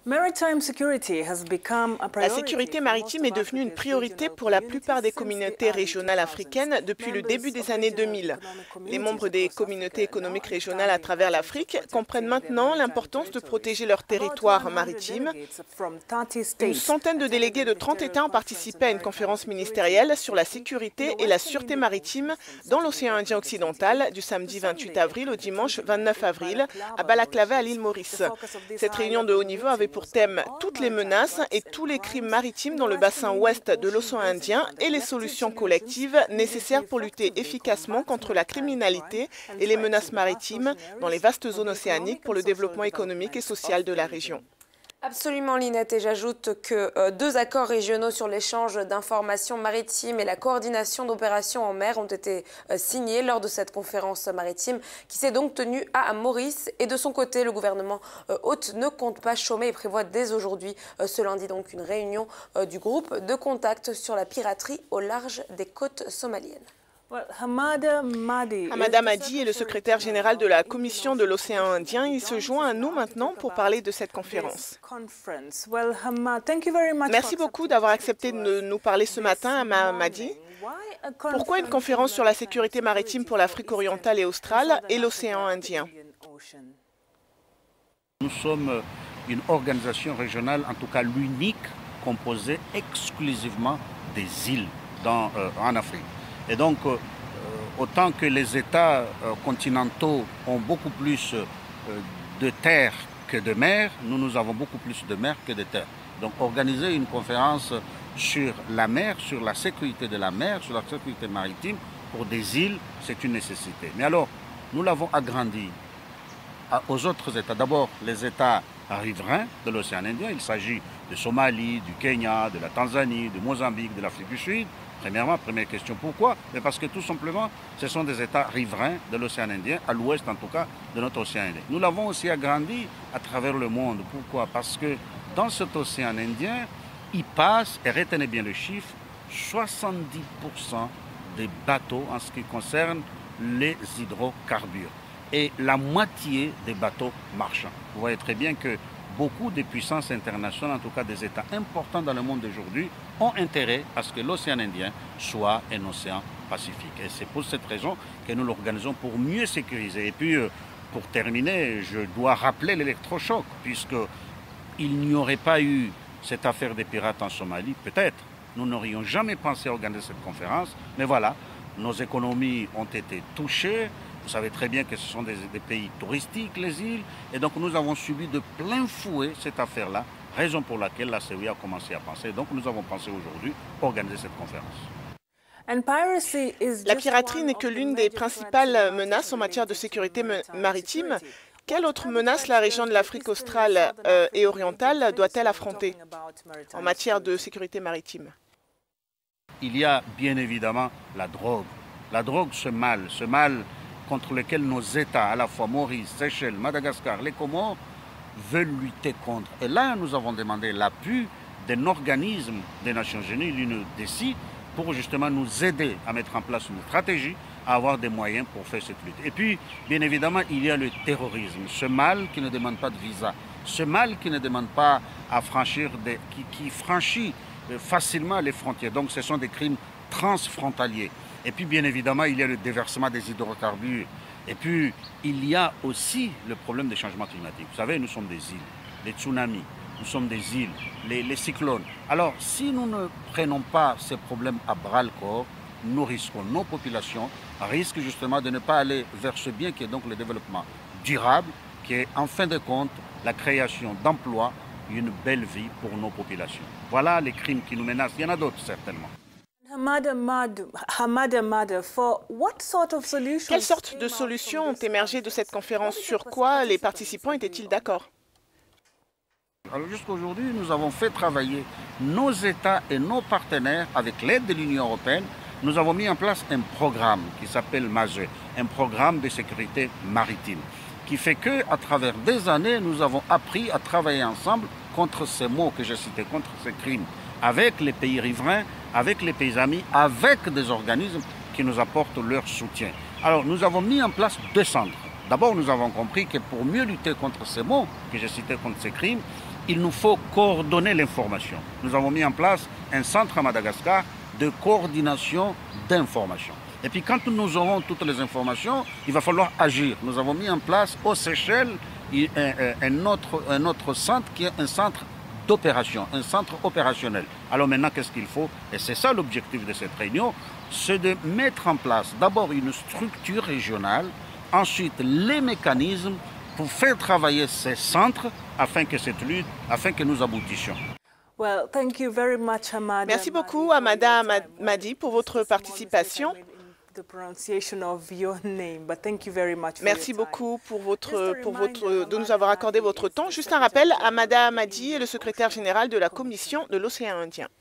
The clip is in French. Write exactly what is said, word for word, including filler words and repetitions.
La sécurité maritime est devenue une priorité pour la plupart des communautés régionales africaines depuis le début des années deux mille. Les membres des communautés économiques régionales à travers l'Afrique comprennent maintenant l'importance de protéger leur territoire maritime. Une centaine de délégués de trente États ont participé à une conférence ministérielle sur la sécurité et la sûreté maritime dans l'océan Indien occidental du samedi vingt-huit avril au dimanche vingt-neuf avril à Balaklava à l'île Maurice. Cette réunion de haut niveau avait pour thème toutes les menaces et tous les crimes maritimes dans le bassin ouest de l'océan Indien et les solutions collectives nécessaires pour lutter efficacement contre la criminalité et les menaces maritimes dans les vastes zones océaniques pour le développement économique et social de la région. Absolument, Linette, et j'ajoute que euh, deux accords régionaux sur l'échange d'informations maritimes et la coordination d'opérations en mer ont été euh, signés lors de cette conférence maritime qui s'est donc tenue à Maurice. Et de son côté, le gouvernement euh, hôte ne compte pas chômer et prévoit dès aujourd'hui, euh, ce lundi, donc une réunion euh, du groupe de contact sur la piraterie au large des côtes somaliennes. Hamada Mahdi est le secrétaire général de la Commission de l'océan Indien. Il se joint à nous maintenant pour parler de cette conférence. Merci beaucoup d'avoir accepté de nous parler ce matin, Hamada Mahdi. Pourquoi une conférence sur la sécurité maritime pour l'Afrique orientale et australe et l'océan Indien? Nous sommes une organisation régionale, en tout cas l'unique, composée exclusivement des îles dans, euh, en Afrique. Et donc, euh, autant que les États euh, continentaux ont beaucoup plus euh, de terres que de mer, nous, nous avons beaucoup plus de mer que de terres. Donc, organiser une conférence sur la mer, sur la sécurité de la mer, sur la sécurité maritime, pour des îles, c'est une nécessité. Mais alors, nous l'avons agrandi à, aux autres États. D'abord, les États riverains de l'océan Indien. Il s'agit de Somalie, du Kenya, de la Tanzanie, de Mozambique, de l'Afrique du Sud. Premièrement, première question, pourquoi? Mais parce que tout simplement, ce sont des États riverains de l'océan Indien, à l'ouest en tout cas de notre océan Indien. Nous l'avons aussi agrandi à travers le monde. Pourquoi? Parce que dans cet océan Indien, il passe, et retenez bien le chiffre, soixante-dix pour cent des bateaux en ce qui concerne les hydrocarbures et la moitié des bateaux marchands. Vous voyez très bien que beaucoup de puissances internationales, en tout cas des États importants dans le monde d'aujourd'hui, ont intérêt à ce que l'océan Indien soit un océan pacifique. Et c'est pour cette raison que nous l'organisons pour mieux sécuriser. Et puis, pour terminer, je dois rappeler l'électrochoc, puisqu'il n'y aurait pas eu cette affaire des pirates en Somalie, peut-être, nous n'aurions jamais pensé organiser cette conférence, mais voilà, nos économies ont été touchées. Vous savez très bien que ce sont des, des pays touristiques, les îles, et donc nous avons subi de plein fouet cette affaire-là, raison pour laquelle la C E I a commencé à penser. Donc nous avons pensé aujourd'hui organiser cette conférence. La piraterie n'est que l'une des principales menaces en matière de sécurité maritime. Quelle autre menace la région de l'Afrique australe euh, et orientale doit-elle affronter en matière de sécurité maritime? Il y a bien évidemment la drogue. La drogue, ce mal, ce mal contre lequel nos États, à la fois Maurice, Seychelles, Madagascar, les Comores, veulent lutter contre. Et là, nous avons demandé l'appui d'un organisme des Nations Unies, l'U N O D C, pour justement nous aider à mettre en place une stratégie, à avoir des moyens pour faire cette lutte. Et puis, bien évidemment, il y a le terrorisme, ce mal qui ne demande pas de visa, ce mal qui ne demande pas à franchir, des, qui, qui franchit facilement les frontières. Donc, ce sont des crimes transfrontaliers. Et puis, bien évidemment, il y a le déversement des hydrocarbures. Et puis, il y a aussi le problème des changements climatiques. Vous savez, nous sommes des îles, les tsunamis, nous sommes des îles, les, les cyclones. Alors, si nous ne prenons pas ces problèmes à bras-le-corps, nous risquons, nos populations risquent justement de ne pas aller vers ce bien qui est donc le développement durable, qui est en fin de compte la création d'emplois, une belle vie pour nos populations. Voilà les crimes qui nous menacent. Il y en a d'autres certainement. Quelles sortes de solutions ont émergé de cette conférence? Sur quoi les participants étaient-ils d'accord? Alors jusqu'à aujourd'hui, nous avons fait travailler nos États et nos partenaires avec l'aide de l'Union européenne. Nous avons mis en place un programme qui s'appelle MASE, un programme de sécurité maritime, qui fait qu'à travers des années, nous avons appris à travailler ensemble contre ces maux que j'ai cités, contre ces crimes, avec les pays riverains, avec les pays amis, avec des organismes qui nous apportent leur soutien. Alors nous avons mis en place deux centres. D'abord, nous avons compris que pour mieux lutter contre ces maux que j'ai cités, contre ces crimes, il nous faut coordonner l'information. Nous avons mis en place un centre à Madagascar de coordination d'information. Et puis quand nous aurons toutes les informations, il va falloir agir. Nous avons mis en place aux Seychelles un, un, autre, un autre centre qui est un centre d'opération, un centre opérationnel. Alors maintenant, qu'est-ce qu'il faut? Et c'est ça l'objectif de cette réunion, c'est de mettre en place d'abord une structure régionale, ensuite les mécanismes pour faire travailler ces centres afin que cette lutte, afin que nous aboutissions. Well, thank you very much, Amada. Merci beaucoup, Amada Madi, pour votre participation. Merci beaucoup pour votre, pour votre, de nous avoir accordé votre temps. Juste un rappel, Amada Madi est le secrétaire général de la Commission de l'océan Indien.